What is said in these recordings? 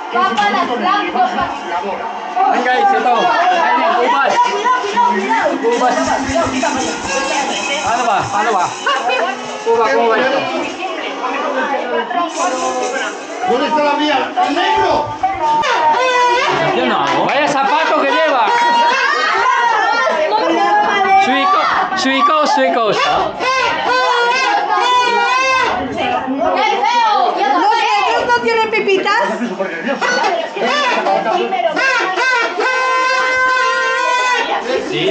Venga, ahí, siento. Ahí, ubas. Ubas. Ano ba? Ano ba? Uba, ¿cómo va esto? ¿Dónde está la mía? ¡El negro! Yo no hago. Vaya zapato que lleva. Suicos. ¿No tienen pepitas? Sí.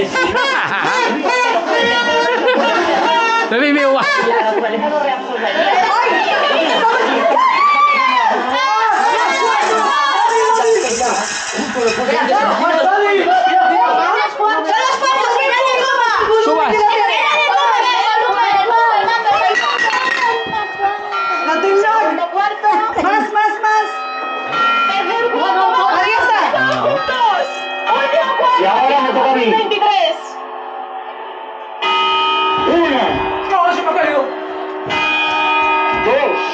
Baby, mi uva. Subas. Más. Ahí está. Y ahora me toca a mí. 23. 1, No se me ha caído. 2.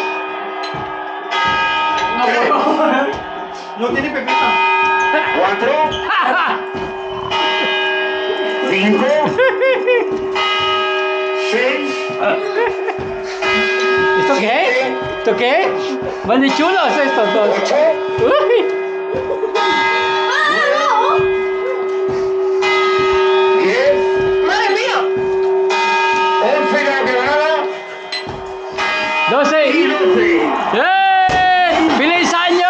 No puedo. No tiene pepita. 4. 5. 6. ¿Esto qué? ¿Esto qué? ¿Van de chulos estos dos? 8. Uy. 10. ¡Madre mía! 11 ya que ganaba. 12. Y 12. ¡Eh! ¡Feliz año!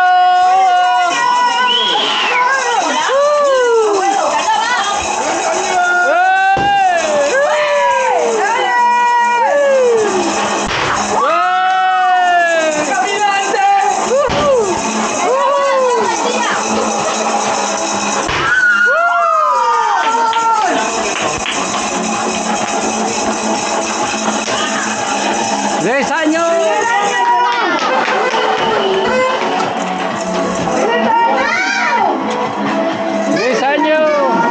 ¡10 años! ¡10 años!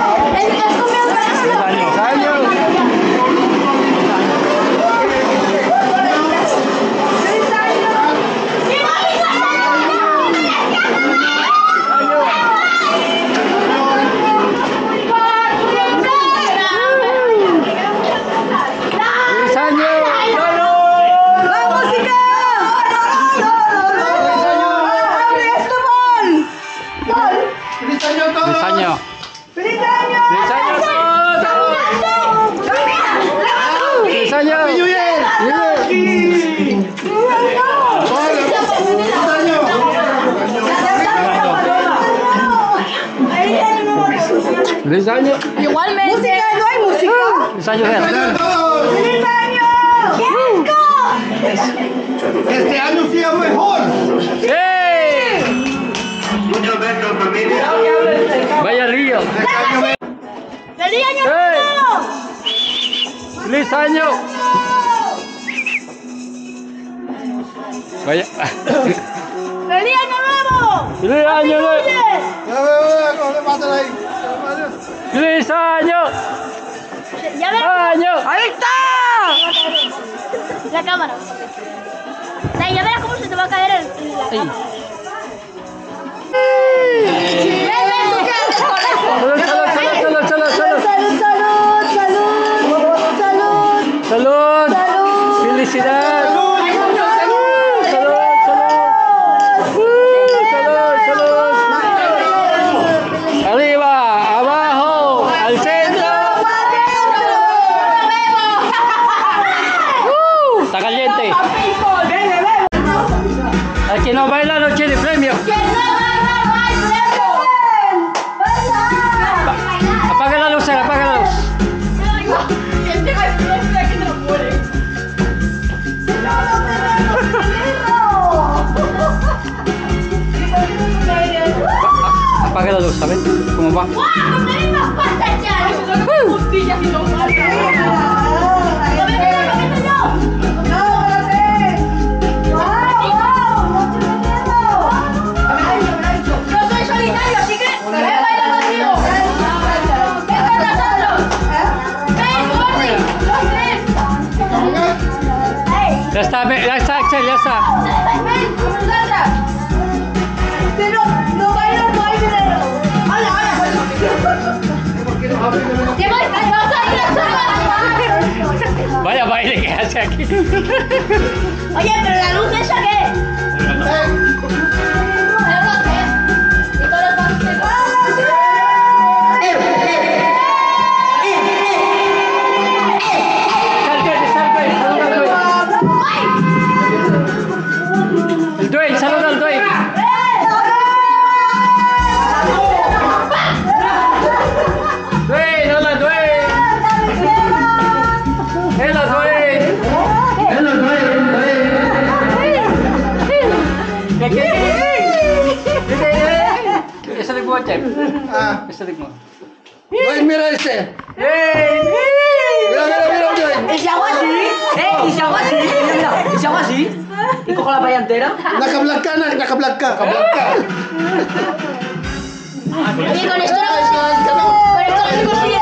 ¡10 años! Igualmente. ¿Música? ¿No hay música? 10 años de ¡Feliz año! Este año sí es mejor. ¡Sí! Muchos besos, familia. ¡Vaya lío! ¡Feliz año! ¡Hey! ¡Feliz año! Vaya. ¡Feliz año nuevo! ¡Feliz año nuevo! ahí. ¡Feliz año! ¡Ya verás! ¡Año! ¡Ahí está! La cámara. Ya verás cómo se te va a caer la cámara. ¡Salud! ¡Felicidad! ¡Arriba! ¡Abajo! ¡Al centro! ¡Está caliente! Al que no baila no tiene premio. Apaga la luz, apaga la luz. Apaga la luz, ¿sabes? ¿Cómo va? Ya está, Axel, ya está. Pero ¡Que voy! ¡Vamos a ir a Vaya baile que hace aquí. Oye, pero la luz esa qué? El Dwayne, saluda al Dwayne. Dwayne, hola Dwayne. Hola Dwayne. Hola Dwayne. ¿Qué? Ese de Guachem. Ese de Guachem. Mira este. Mira. ¿Y si hago así? ¿Y si hago así? Mira. ¿Y si hago así? ¿Y cojo la playa entera? Naka blanca. Oye, con esto no se consigue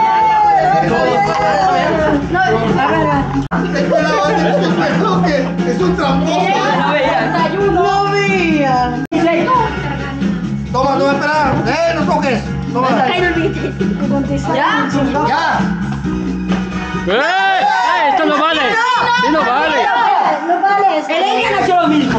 nada. Es un tramposo. No veía. Toma, espera. No toques. Toma. ¿Ya? Ya. Esto no vale. Sí, no vale. No vale. El alien ha hecho lo mismo.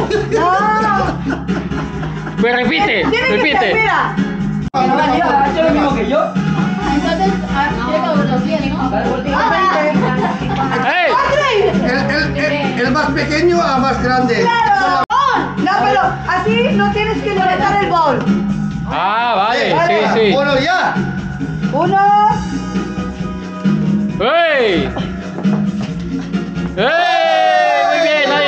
Pues repite. Mira. Ha hecho lo mismo que yo. Entonces, los tiene, ¿no? ¡Ey! El más pequeño a más grande. No, pero así no tienes que levantar el bol. Ah, vale. Sí. Bueno, ya. 1. ¡Ey! Muy bien, ahí.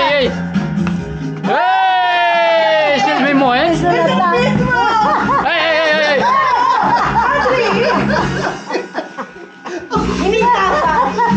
Es el mismo, ¿eh? ¡Es el mismo! ¡Ey! ¡Y mi taza!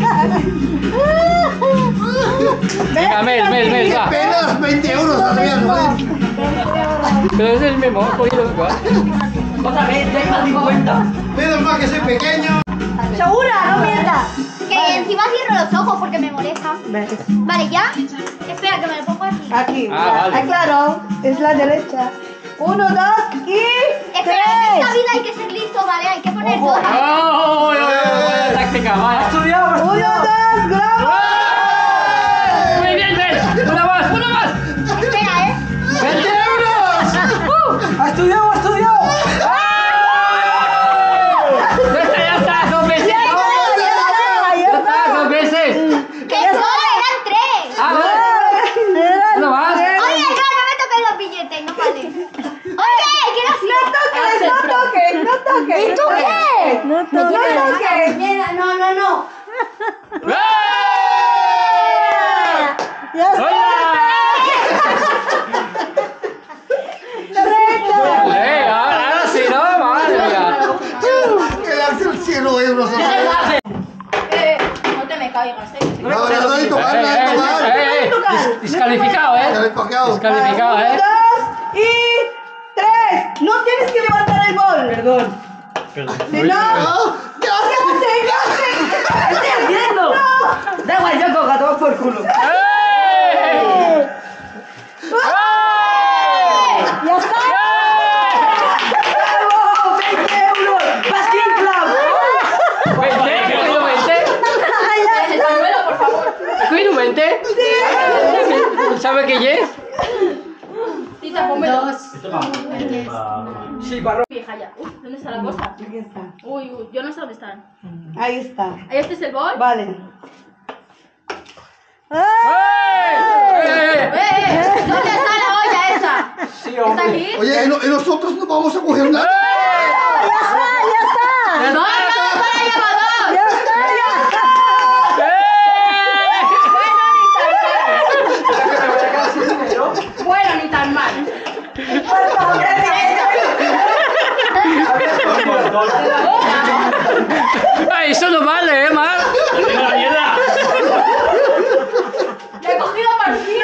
Venga, Mel, va. Apenas 20 euros, Adrián. Pero es el mismo, he cogido igual. Otra vez, ya iba a 50. Menos mal que soy pequeño. ¿Segura? No mientas. Que encima cierro los ojos porque me molesta. Vale, ¿ya? Espera, que me lo pongo aquí. Aquí. Vale. Claro, es la derecha. 1, 2 y Espera, en esta vida hay que ser listo, ¿vale? Hay que poner todo. ¡Oh! Vaya táctica, vaya. 1, 2, grabo. Muy bien, Mel. Una más. Espera, ¿eh? 20 euros. ¡Ha estudiado! Ya está, 2 veces. Ya está, 2 veces. ¡Que solo eran 3! Ah, vale. ¿Uno más? Oye, no me toques los billetes, no vale. Oye, ¿qué era así? ¡No toques! ¿Y tú qué? ¡No toques! No. ¡Eh! ¡Hola! Ahora sí, ¿no? Madre mía. Quedarse el 100 euros. No te me caigas, No, de tocar. Descalificado, ¿eh? Descalificado, 1, 2 y 3. No tienes que levantar el bol. Perdón. Muy bien. ¿Qué estoy haciendo? Da igual, yo toca, todo por culo. ¡Eh! ¡Ya está! ¡Bravo! ¡20 euros! ¡Baskin Club! ¿20? ¿He cogido 20? por favor. ¿He cogido 20? ¿Sabe qué es? Tita, ponme 2. Sí, barro. Vieja ya. ¿Dónde está la cosa? Aquí está. Uy, yo no sé dónde están. Ahí está. ¿Este es el bol? Vale. ¿Dónde está la olla esa? Sí, ¿Está aquí? Oye, y nosotros no vamos a coger nada. ¡No, para llevador! Bueno, ni tan mal. ¡Ay, eso no vale, Mar! Le he cogido partido.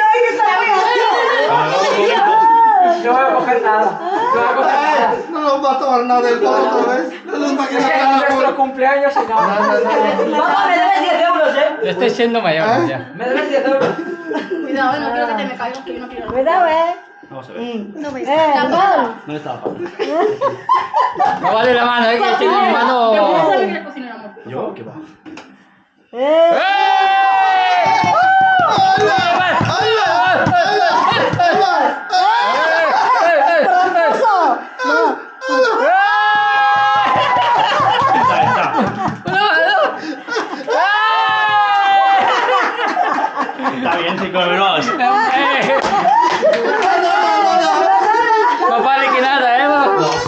No voy a coger nada. No nos va a tomar nada del bol otra vez. No nos va a quedar nada por cumpleaños y nada. Papá, me debes 10 euros, Ya estoy siendo mayor, ya. Me debes 10 euros. Cuidado, no quiero que te me caigas, que yo no quiero. Cuidado, Vamos a ver. Paul. ¿Dónde está la papa? No vale la mano, hay que tener ¿Qué mano. sabe que le cocina el amor? ¿Yo? ¿Qué va? Está, está. Está bien, sí, con veloz. No vale que nada, ¿eh?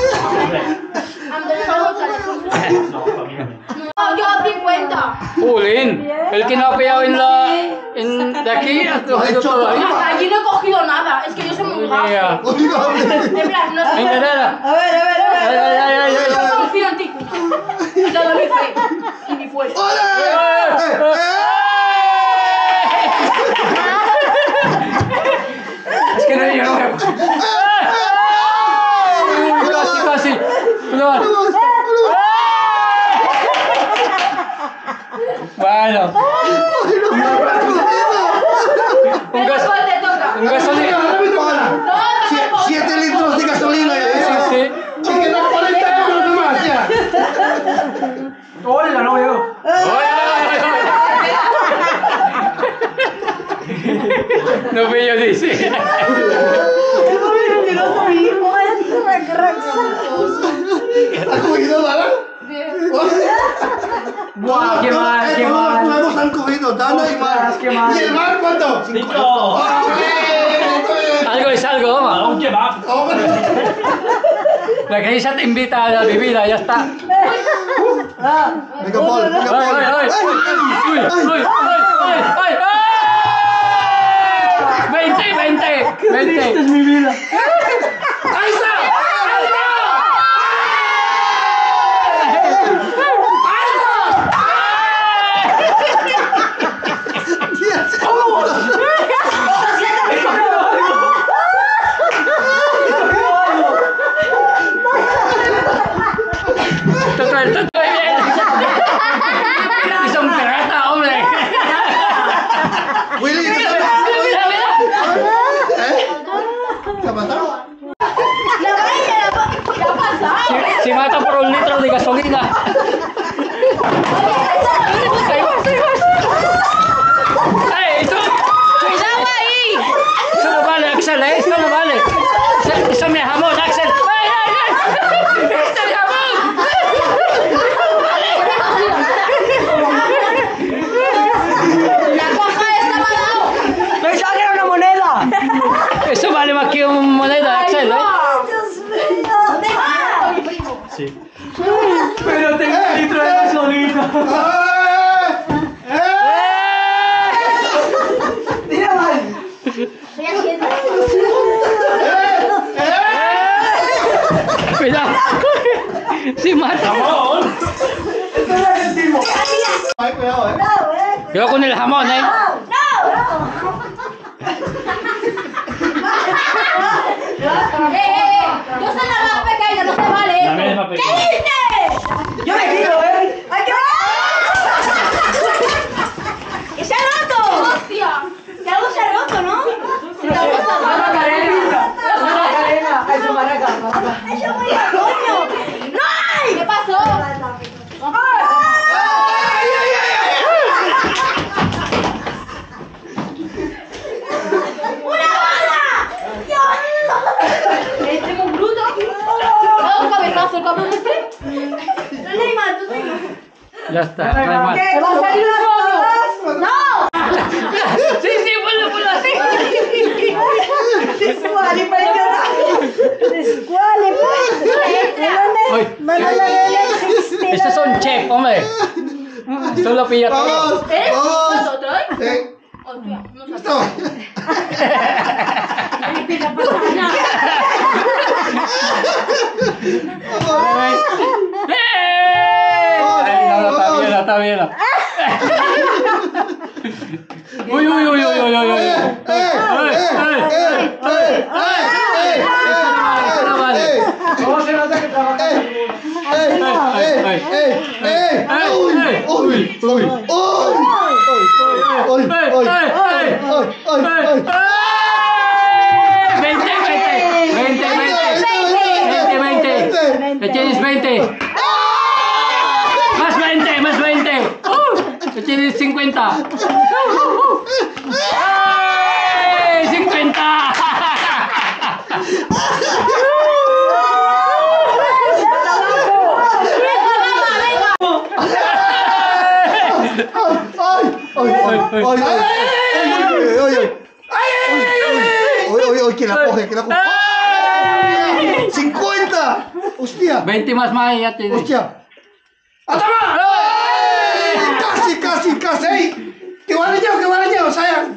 No, familia. No, yo 50. Pulín, el que no ha pillado de aquí ha cogido todavía. Hasta allí no he cogido nada. Es que yo soy muy gasto. Mira. En plan, no sé. Venga, nada. A ver. Yo confío en ti, cuñado. Y te lo hice. Y ni fuese. Es que no hay yo. Casi. Bueno. Pero después te toca. Un gasolina. No, 7 litros de gasolina. Sí. Chiquita, 40 euros más ya. Hola, no veo. No pillo, dice. ¿Has cogido, Dana? Buah, qué mal, qué mal. Nuevos han cogido Dana y Mar. Qué mal. ¿Y el Mar cuánto? 5. Algo es algo, vamos. Un kebab. La que ella te invita a la bebida, ya está. Venga, Paul, venga, Paul. ¡Ay! 20. Esta es mi vida. ¡Ahí está! Está bien. Es un pirata, hombre. Willy, ¿qué Mira. ¿qué ha pasado? ¿Qué ha pasado? Si mata por un litro de gasolina. ¡Ey! ¡Cuidado ahí! Eso no vale, Axel, ¿eh? Eso no vale. Eso es mi jamón, Axel. ¡Ay! ¡Este es mi jamón! La caja esta me ha dado. Pensaba que era una moneda. Eso vale más que una moneda, Axel, ¿eh? ¿Dónde vas? Mi primo. Sí. Pero tengo un litro de gasolina. Tira mal. Estoy haciendo. Cuidado. Si mata. ¡Jamón! Espera que timo. Ay, cuidado, Yo con el jamón, ¿eh? Yo soy la más pequeña, no se vale Dame el esto. papel. ¿Qué dices? Yo me tiro, ¡Hay que! ¡Que se ha roto! ¡Hostia! Que algo se ha roto, ¿no? Se te ha roto la mano. Macarena. Eso, maraca. ¡Eso voy a coño! ¡No! ¿Qué pasó? ¡Una bala! ¡Dios! ¿Tengo un bruto? ¿No? ¿Un cabezazo el cabrón este? No le mato, Ya está, no hay más. ¡Me va a salir un pollo! ¡No! Sí, ponlo así. Ay, estos son chef, hombre. Esto lo pilla todo. Vamos, ¿Eres vamos. nosotros? ¿Eh? Hostia, no sé. Esto. Ay, no, está bien. Uy. Esto no vale. ¿Cómo se nota que trabajas? ¡20! 20. Más 20, más 20. Tienes 50. ¡Ay! 50. Que la coge, que la coge. 50. Hostia. 20 más ya tienes. Hostia. Casi. Que vale yo, sayang.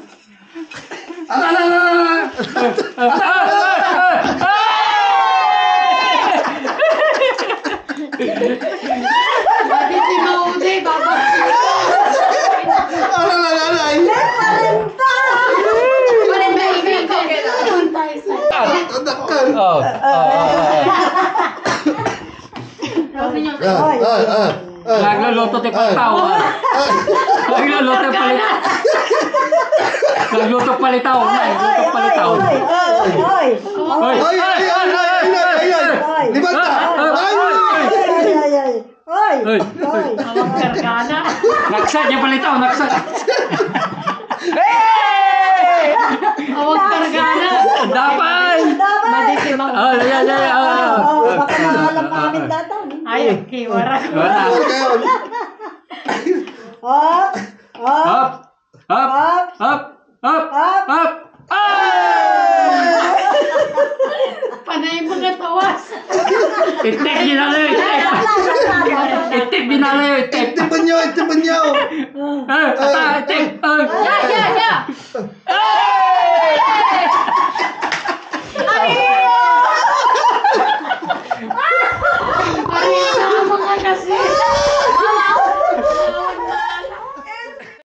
Nagluluto tayo palitaw. Nagluluto palitaw. Nagluto palitaw. Nagluto palitaw. Levanta. Naksat niya palitaw. Naksat. Awag kargana. Dapat. Baka mahalang namin datang. Ay, kiwara. Hop! Up. Panay mga tawas. Itik binalayo. Itik binalayo. Itik. Ito banyo. Itik. Ya. Ay, sama ka kasi.